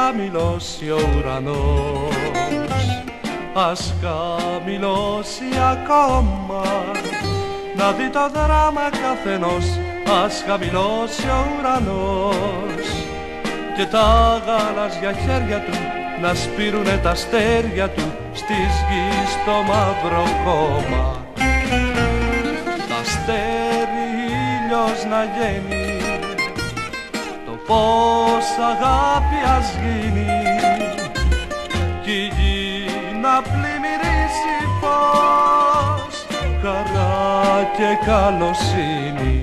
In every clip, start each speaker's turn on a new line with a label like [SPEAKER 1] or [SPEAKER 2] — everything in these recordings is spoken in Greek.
[SPEAKER 1] χαμηλώσει ο ουρανός, ας χαμηλώσει ακόμα, να δει το δράμα καθενός, ας χαμηλώσει ο ουρανός και τα γαλάζια χέρια του να σπείρουνε τα αστέρια του στις γης το μαύρο χώμα. Τ' αστέρι ήλιος να γίνει, το φως αγάπη ας γίνει, κι η γη να πλημμυρίσει φως, χαρά και καλοσύνη.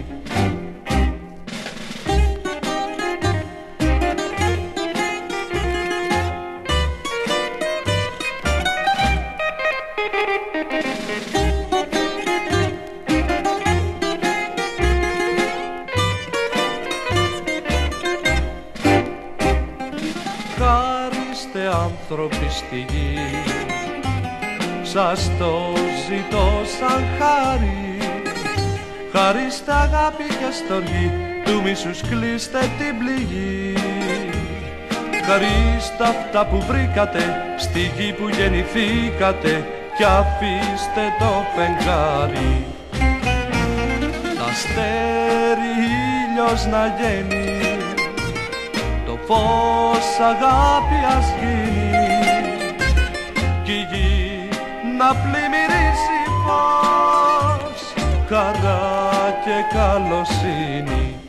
[SPEAKER 1] Χαρίστε άνθρωποι στη γη, σας το ζητώ σαν χάρη, χαρίστε αγάπη και στοργή, του μίσους κλείστε την πληγή. Χαρίστε αυτά που βρήκατε στη γη που γεννηθήκατε κι αφήστε το φεγγάρι. Τ' αστέρι ήλιος να γίνει, το φως αγάπη ας γίνει, κι η γη να πλημμυρίσει φως, χαρά και καλοσύνη.